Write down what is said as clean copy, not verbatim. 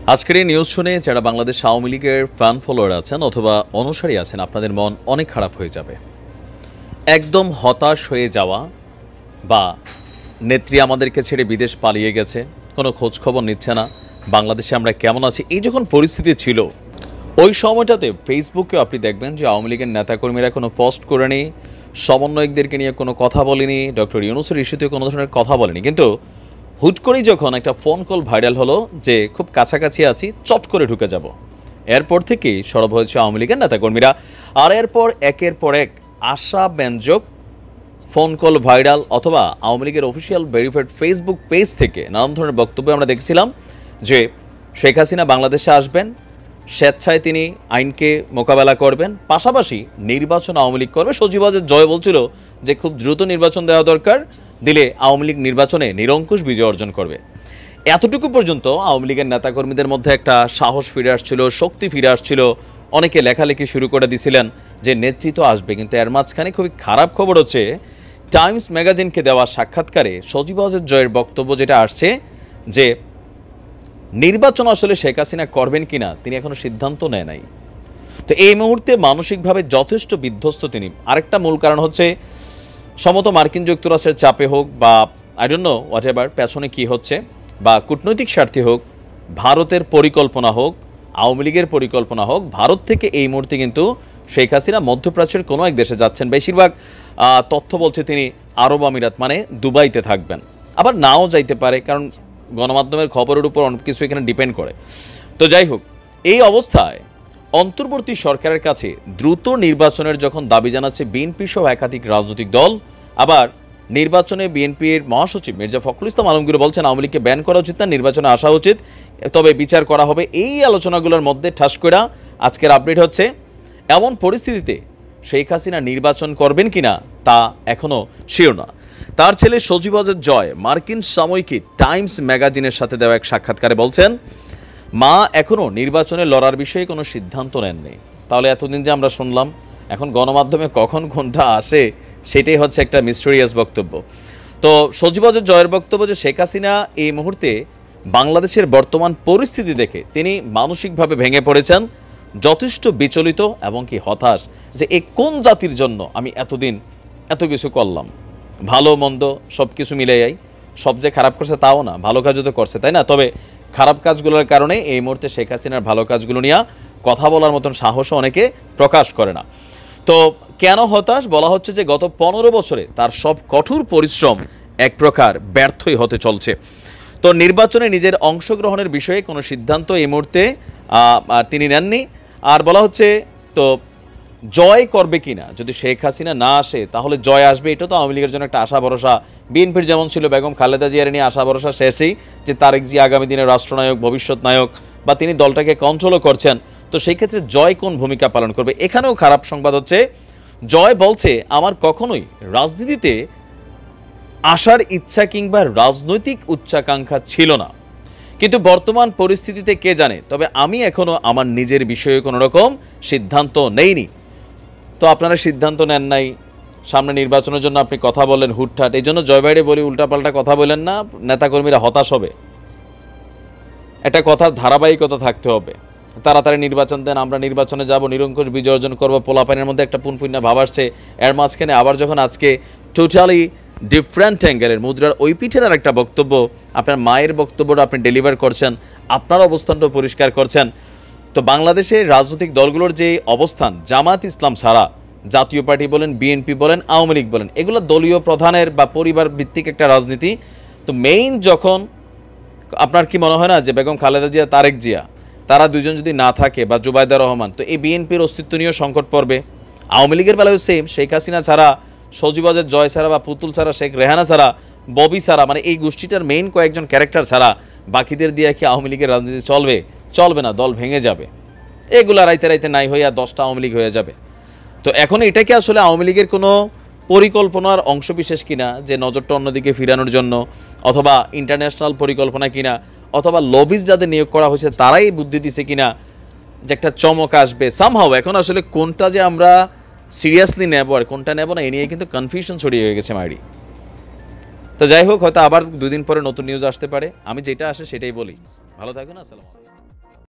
আজকের এই নিউজ শুনে যারা বাংলাদেশ আওয়ামী লীগের ফ্যান ফলোয়ার আছেন অথবা অনুসারী আছেন, আপনাদের মন অনেক খারাপ হয়ে যাবে। একদম হতাশ হয়ে যাওয়া বা নেত্রী আমাদেরকে ছেড়ে বিদেশ পালিয়ে গেছে, কোনো খোঁজখবর নিচ্ছে না, বাংলাদেশে আমরা কেমন আছি, এই যখন পরিস্থিতি ছিল ওই সময়টাতে ফেসবুকে আপনি দেখবেন যে আওয়ামী লীগের নেতাকর্মীরা কোনো পোস্ট করেনি, সমন্বয়কদেরকে নিয়ে কোনো কথা বলেনি, ডক্টর ইউনূসের ইস্যুতে কোনো ধরনের কথা বলেনি। কিন্তু হুট করেই যখন একটা ফোন কল ভাইরাল হলো যে খুব কাছাকাছি আছি, চট করে ঢুকে যাব, এরপর থেকেই সরব হয়েছে আওয়ামী লীগের নেতাকর্মীরা। আর এরপর একের পর এক আশাব্যঞ্জক ফোন কল ভাইরাল অথবা আওয়ামী লীগের অফিসিয়াল ভেরিফাইড ফেসবুক পেজ থেকে নানান ধরনের বক্তব্য আমরা দেখছিলাম যে শেখ হাসিনা বাংলাদেশে আসবেন, স্বেচ্ছায় তিনি আইনকে মোকাবেলা করবেন, পাশাপাশি নির্বাচন আওয়ামী লীগ করবে। সজীব-ওয়াজেদ জয় বলছিল যে খুব দ্রুত নির্বাচন দেওয়া দরকার, দিলে আওয়ামী লীগ নির্বাচনে নিরঙ্কুশ বিজয় অর্জন করবে। এতটুকু পর্যন্ত আওয়ামী লীগের নেতাকর্মীদের মধ্যে একটা সাহস ফিরে আসছিল, শক্তি ফিরে আসছিল। অনেকে লেখালেখি শুরু করে দিয়েছিলেন যে নেতৃত্ব আসবে। কিন্তু এর মাঝখানে খুবই খারাপ খবর হচ্ছে, টাইমস ম্যাগাজিনকে দেওয়া সাক্ষাৎকারে সজীব-ওয়াজেদ জয়ের বক্তব্য যেটা আসছে যে নির্বাচন আসলে শেখ হাসিনা করবেন কিনা তিনি এখনো সিদ্ধান্ত নেয় নাই। তো এই মুহূর্তে মানসিকভাবে যথেষ্ট বিধ্বস্ত তিনি। আরেকটা মূল কারণ হচ্ছে সম্ভবত মার্কিন যুক্তরাষ্ট্রের চাপে হোক বা I don't know whatever পেছনে কী হচ্ছে, বা কূটনৈতিক স্বার্থে হোক, ভারতের পরিকল্পনা হোক, আওয়ামী লীগের পরিকল্পনা হোক, ভারত থেকে এই মুহূর্তে কিন্তু শেখ হাসিনা মধ্যপ্রাচ্যের কোনো এক দেশে যাচ্ছেন। বেশিরভাগ তথ্য বলছে তিনি আরব আমিরাত মানে দুবাইতে থাকবেন, আবার নাও যাইতে পারে, কারণ গণমাধ্যমের খবরের উপর অনেক কিছু এখানে ডিপেন্ড করে। তো যাই হোক, এই অবস্থায় অন্তর্বর্তী সরকারের কাছে দ্রুত নির্বাচনের যখন দাবি জানাচ্ছে বিএনপি সহ একাধিক রাজনৈতিক দল, আবার নির্বাচনে বিএনপির মহাসচিব মির্জা ফখরুল ইসলাম আলমগীর বলছেন আওয়ামী লীগকে ব্যান করা উচিত না, নির্বাচনে আসা উচিত, তবে বিচার করা হবে। এই আলোচনাগুলোর মধ্যে ঠাস করে আজকের আপডেট হচ্ছে এমন পরিস্থিতিতে শেখ হাসিনা নির্বাচন করবেন কিনা তা এখনও শিওর না। তার ছেলে সজীব-ওয়াজেদ জয় মার্কিন সাময়িকী টাইমস ম্যাগাজিনের সাথে দেওয়া এক সাক্ষাৎকারে বলছেন মা এখনও নির্বাচনে লড়ার বিষয়ে কোনো সিদ্ধান্ত নেননি। তাহলে এতদিন যে আমরা শুনলাম, এখন গণমাধ্যমে কখন কোনটা আসে সেটাই হচ্ছে একটা মিস্টেরিয়াস বক্তব্য। তো সজীব-ওয়াজেদ জয়ের বক্তব্য যে শেখ হাসিনা এই মুহূর্তে বাংলাদেশের বর্তমান পরিস্থিতি দেখে তিনি মানসিকভাবে ভেঙে পড়েছেন, যথেষ্ট বিচলিত এবং কি হতাশ যে এ কোন জাতির জন্য আমি এতদিন এত কিছু করলাম, ভালো মন্দ সব কিছু মিলে যাই, সব যে খারাপ করছে তাও না, ভালো কাজও তো করছে, তাই না? তবে খারাপ কাজগুলোর কারণে এই মুহূর্তে শেখ হাসিনার ভালো কাজগুলো নিয়ে কথা বলার মতন সাহসও অনেকে প্রকাশ করে না। তো কেন হতাশ? বলা হচ্ছে যে গত 15 বছরে তার সব কঠোর পরিশ্রম এক প্রকার ব্যর্থই হতে চলছে। তো নির্বাচনে নিজের অংশগ্রহণের বিষয়ে কোনো সিদ্ধান্ত এই মুহূর্তে তিনি নেননি। আর বলা হচ্ছে তো জয় করবে কিনা, যদি শেখ হাসিনা না আসে তাহলে জয় আসবে, এটা তো আওয়ামী লীগের জন্য একটা আশা ভরসা। বিএনপির যেমন ছিল বেগম খালেদা জিয়ার নিয়ে আশা ভরসা শেষেই, যে তারেক জিয়া আগামী দিনের রাষ্ট্রনায়ক, ভবিষ্যৎ নায়ক, বা তিনি দলটাকে কন্ট্রোলও করছেন। তো সেই ক্ষেত্রে জয় কোন ভূমিকা পালন করবে? এখানেও খারাপ সংবাদ হচ্ছে, জয় বলছে আমার কখনোই রাজনীতিতে আসার ইচ্ছা কিংবা রাজনৈতিক উচ্চাকাঙ্ক্ষা ছিল না, কিন্তু বর্তমান পরিস্থিতিতে কে জানে, তবে আমি এখনো আমার নিজের বিষয়ে কোনো রকম সিদ্ধান্ত নেইনি। তো আপনারা সিদ্ধান্ত নেন নাই, সামনে নির্বাচনের জন্য আপনি কথা বললেন হুটহাট, এই জন্য জয় বাইরে বলি উল্টাপাল্টা কথা বলেন না, নেতাকর্মীরা হতাশ হবে। একটা কথার ধারাবাহিকতা থাকতে হবে। তাড়াতাড়ি নির্বাচন দেন, আমরা নির্বাচনে যাব, নিরঙ্কুশ বিজয় অর্জন করবো, পোলাপানের মধ্যে একটা পুনপুন্না ভাব আসছে। এর মাঝখানে আবার যখন আজকে টোটালি ডিফারেন্ট অ্যাঙ্গেলের মুদ্রার ওই পিঠের আর একটা বক্তব্য, আপনার মায়ের বক্তব্যটা আপনি ডেলিভার করছেন, আপনার অবস্থানটা পরিষ্কার করছেন। তো বাংলাদেশের রাজনৈতিক দলগুলোর যে অবস্থান, জামাত ইসলাম ছাড়া জাতীয় পার্টি বলেন, বিএনপি বলেন, আওয়ামী লীগ বলেন, এগুলো দলীয় প্রধানের বা পরিবার ভিত্তিক একটা রাজনীতি। তো মেইন যখন আপনার কি মনে হয় না যে বেগম খালেদা জিয়া, তারেক জিয়া, তারা দুজন যদি না থাকে, বা জুবাইদা রহমান, তো এই বিএনপির অস্তিত্ব নিয়েও সংকট পড়বে। আওয়ামী লীগের বেলায় সেম, শেখ হাসিনা ছাড়া, সজীব-ওয়াজেদ জয় ছাড়া, বা পুতুল ছাড়া, শেখ রেহানা ছাড়া, ববি ছাড়া, মানে এই গোষ্ঠীটার মেইন কয়েকজন ক্যারেক্টার ছাড়া বাকিদের দিয়ে কি আওয়ামী লীগের রাজনীতি চলবে? চলবে না, দল ভেঙে যাবে। এগুলা রাইতে রাইতে নাই হইয়া 10টা আওয়ামী লীগ হয়ে যাবে। তো এখন এটাকে আসলে আওয়ামী লীগের কোনো পরিকল্পনার অংশবিশেষ কিনা, যে নজরটা অন্যদিকে ফিরানোর জন্য, অথবা ইন্টারন্যাশনাল পরিকল্পনা কিনা, অথবা লবিস যাদের নিয়োগ করা হয়েছে তারাই বুদ্ধি দিছে কিনা যে একটা চমক আসবে সামহাও। এখন আসলে কোনটা যে আমরা সিরিয়াসলি নেব আর কোনটা নেব না, এ নিয়ে কিন্তু কনফিউশন ছড়িয়ে হয়ে গেছে মাইরি। তো যাই হোক, হয়তো আবার 2 দিন পরে নতুন নিউজ আসতে পারে, আমি যেটা আসে সেটাই বলি। ভালো থাকবেন। আসসালামু আলাইকুম।